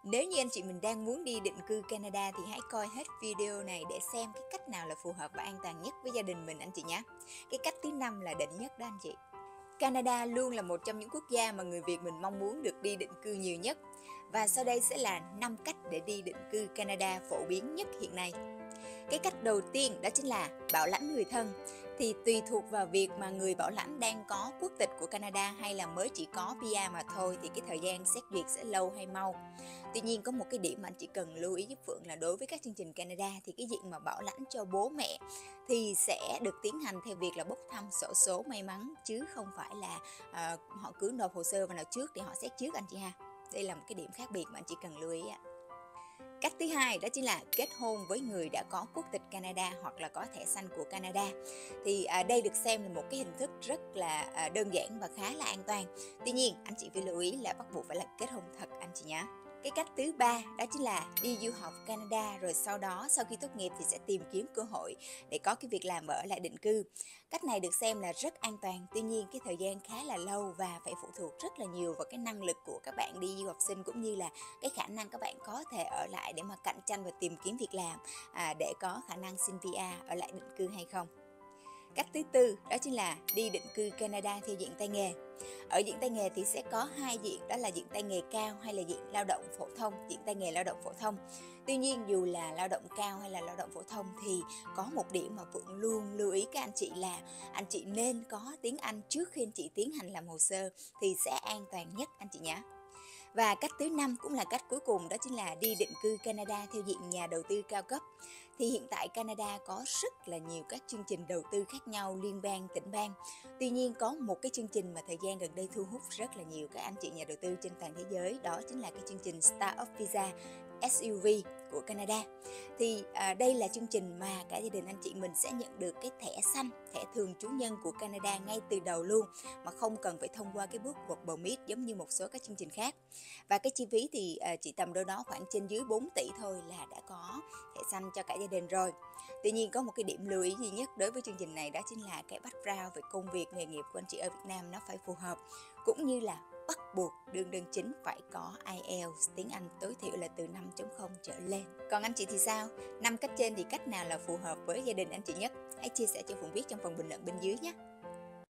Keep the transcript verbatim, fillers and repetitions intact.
Nếu như anh chị mình đang muốn đi định cư Canada thì hãy coi hết video này để xem cái cách nào là phù hợp và an toàn nhất với gia đình mình anh chị nhé. Cái cách thứ năm là đỉnh nhất đó anh chị. Canada luôn là một trong những quốc gia mà người Việt mình mong muốn được đi định cư nhiều nhất. Và sau đây sẽ là năm cách để đi định cư Canada phổ biến nhất hiện nay. Cái cách đầu tiên đó chính là bảo lãnh người thân. Thì tùy thuộc vào việc mà người bảo lãnh đang có quốc tịch của Canada hay là mới chỉ có pê e rờ mà thôi thì cái thời gian xét duyệt sẽ lâu hay mau. Tuy nhiên có một cái điểm mà anh chỉ cần lưu ý giúp Phượng là đối với các chương trình Canada thì cái diện mà bảo lãnh cho bố mẹ thì sẽ được tiến hành theo việc là bốc thăm xổ số may mắn chứ không phải là uh, họ cứ nộp hồ sơ và nào trước thì họ xét trước anh chị ha. Đây là một cái điểm khác biệt mà anh chỉ cần lưu ý ạ. Cách thứ hai đó chính là kết hôn với người đã có quốc tịch Canada hoặc là có thẻ xanh của Canada. Thì à, đây được xem là một cái hình thức rất là à, đơn giản và khá là an toàn. Tuy nhiên, anh chị phải lưu ý là bắt buộc phải là kết hôn thật anh chị nhé. Cái cách thứ ba đó chính là đi du học Canada rồi sau đó sau khi tốt nghiệp thì sẽ tìm kiếm cơ hội để có cái việc làm và ở lại định cư. Cách này được xem là rất an toàn, tuy nhiên cái thời gian khá là lâu và phải phụ thuộc rất là nhiều vào cái năng lực của các bạn đi du học sinh cũng như là cái khả năng các bạn có thể ở lại để mà cạnh tranh và tìm kiếm việc làm à, để có khả năng xin pê e rờ ở lại định cư hay không. Cách thứ tư đó chính là đi định cư Canada theo diện tay nghề. Ở diện tay nghề thì sẽ có hai diện, đó là diện tay nghề cao hay là diện lao động phổ thông, diện tay nghề lao động phổ thông. Tuy nhiên dù là lao động cao hay là lao động phổ thông thì có một điểm mà Phượng luôn lưu ý các anh chị là anh chị nên có tiếng Anh trước khi anh chị tiến hành làm hồ sơ thì sẽ an toàn nhất anh chị nhé. Và cách thứ năm cũng là cách cuối cùng đó chính là đi định cư Canada theo diện nhà đầu tư cao cấp. Thì hiện tại Canada có rất là nhiều các chương trình đầu tư khác nhau liên bang, tỉnh bang. Tuy nhiên có một cái chương trình mà thời gian gần đây thu hút rất là nhiều các anh chị nhà đầu tư trên toàn thế giới, đó chính là cái chương trình Start-up Visa ét u vê của Canada. Thì à, đây là chương trình mà cả gia đình anh chị mình sẽ nhận được cái thẻ xanh, thẻ thường trú nhân của Canada ngay từ đầu luôn mà không cần phải thông qua cái bước work permit giống như một số các chương trình khác. Và cái chi phí thì à, chỉ tầm đâu đó khoảng trên dưới bốn tỷ thôi là đã có thẻ xanh cho cả gia đình rồi. Tuy nhiên có một cái điểm lưu ý duy nhất đối với chương trình này, đó chính là cái background về công việc nghề nghiệp của anh chị ở Việt Nam nó phải phù hợp, cũng như là bắt buộc đương đơn chính phải có ai eo tiếng Anh tối thiểu là từ năm chấm không trở lên. Còn anh chị thì sao? Năm cách trên thì cách nào là phù hợp với gia đình anh chị nhất? Hãy chia sẻ cho Phụng biết trong phần bình luận bên dưới nhé.